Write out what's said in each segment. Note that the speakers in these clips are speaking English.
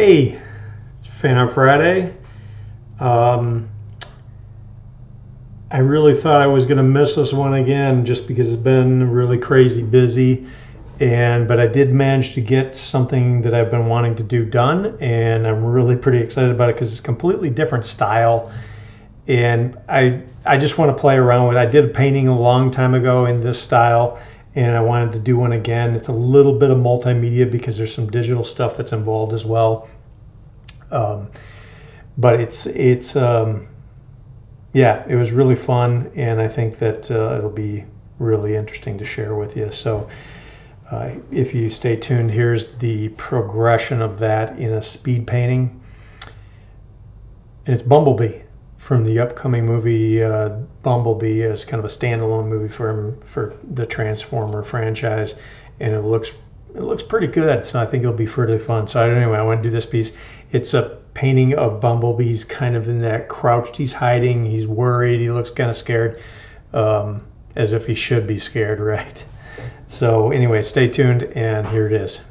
Hey, it's Fan Art Friday. I really thought I was going to miss this one again just because it's been really crazy busy, but I did manage to get something that I've been wanting to do done, and I'm really pretty excited about it because it's a completely different style, and I just want to play around with it. I did a painting a long time ago in this style, and I wanted to do one again. It's a little bit of multimedia because there's some digital stuff that's involved as well. But yeah, it was really fun, and I think that it'll be really interesting to share with you. So if you stay tuned, here's the progression of that in a speed painting. And it's Bumblebee from the upcoming movie Bumblebee. It's kind of a standalone movie for the Transformer franchise, and it looks pretty good. So I think it'll be pretty fun. So anyway, I want to do this piece. It's a painting of Bumblebee's kind of in that crouched. He's hiding. He's worried. He looks kind of scared, as if he should be scared, right? So anyway, stay tuned, and here it is.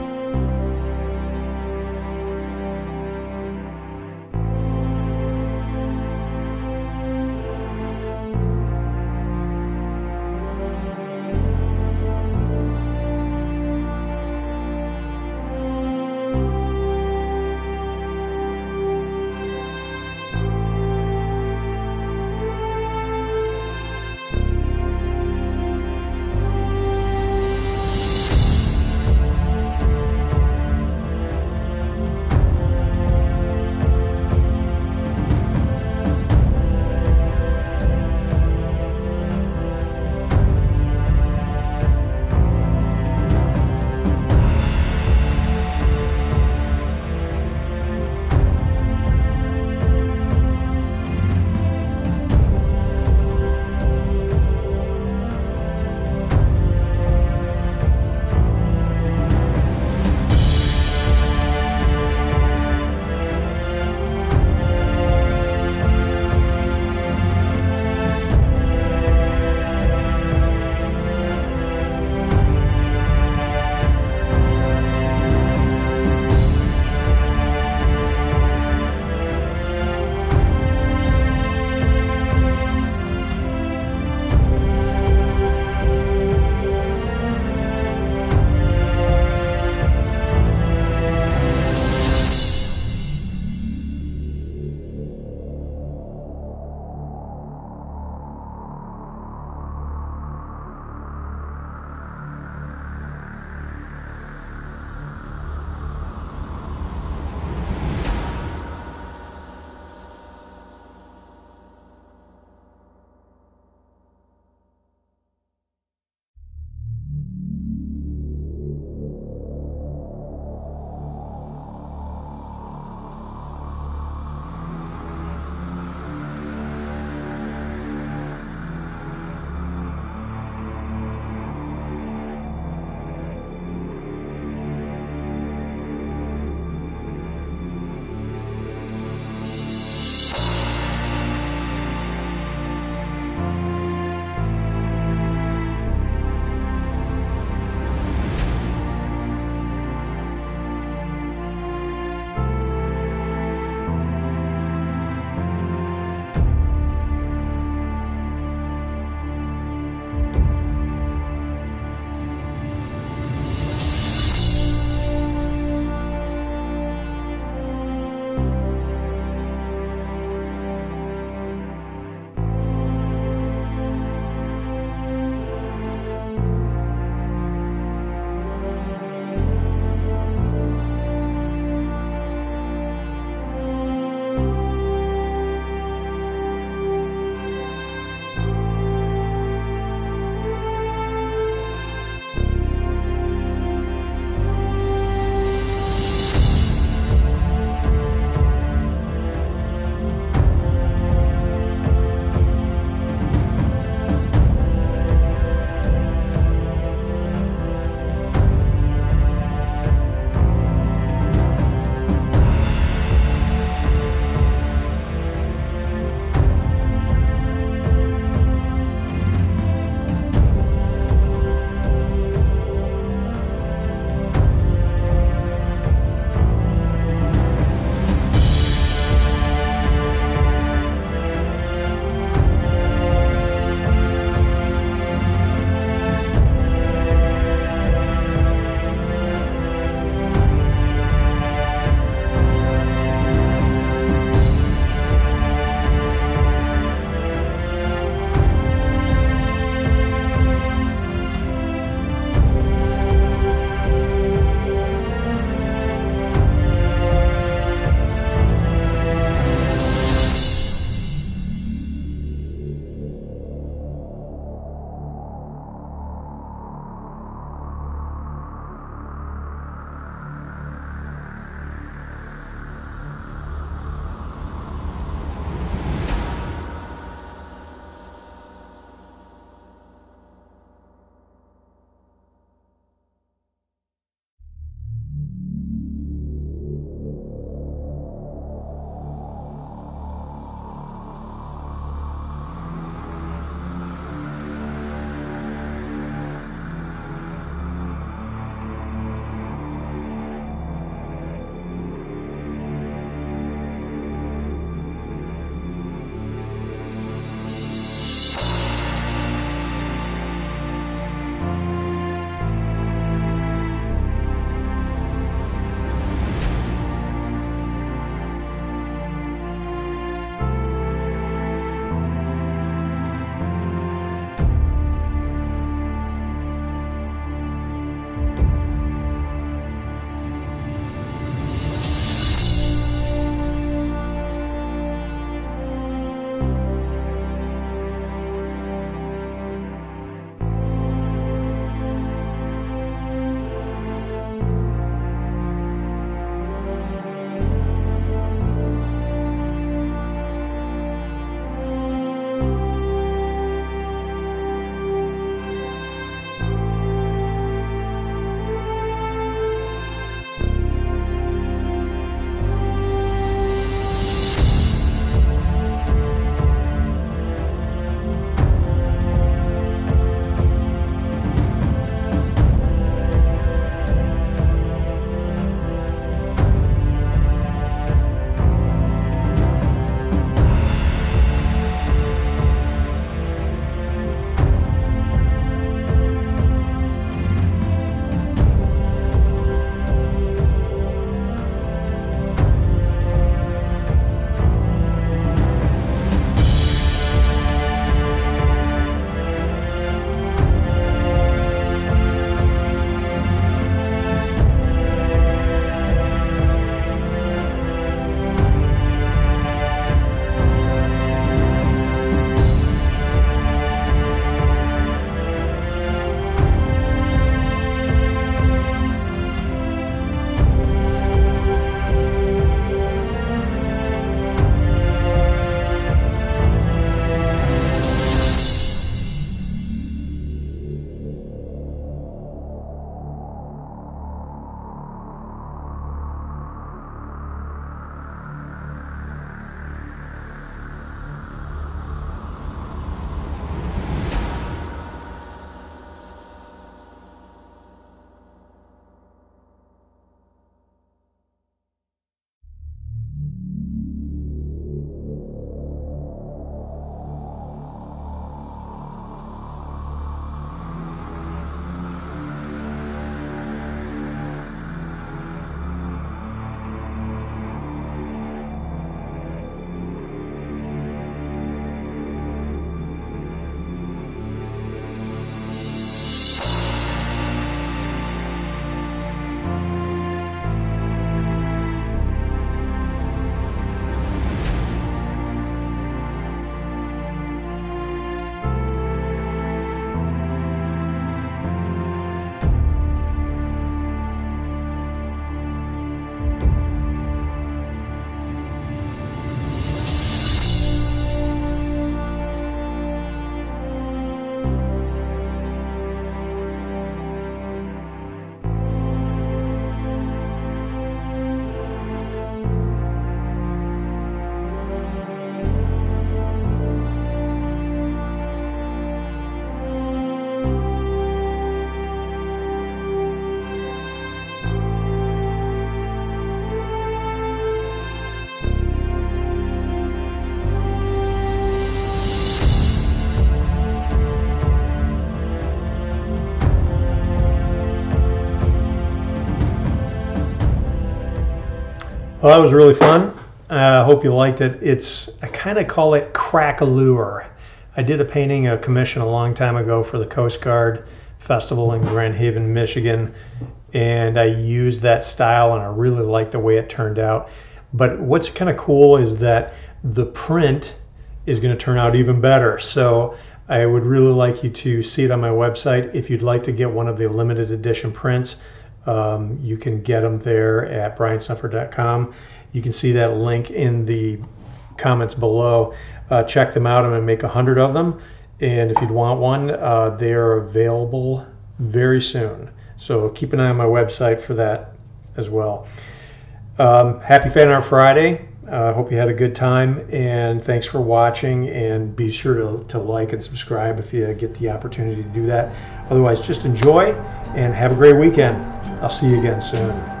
Well, that was really fun. I hope you liked it. I kind of call it crack-a-lure. I did a painting, a commission a long time ago for the Coast Guard Festival in Grand Haven, Michigan, and I used that style, and I really liked the way it turned out. But what's kind of cool is that the print is going to turn out even better. So I would really like you to see it on my website. If you'd like to get one of the limited edition prints, you can get them there at bryansnuffer.com. You can see that link in the comments below. Check them out. I'm going to make 100 of them. And if you'd want one, they are available very soon. So keep an eye on my website for that as well. Happy Fan Art Friday. I hope you had a good time, and thanks for watching, and be sure to like and subscribe if you get the opportunity to do that. Otherwise, just enjoy and have a great weekend. I'll see you again soon.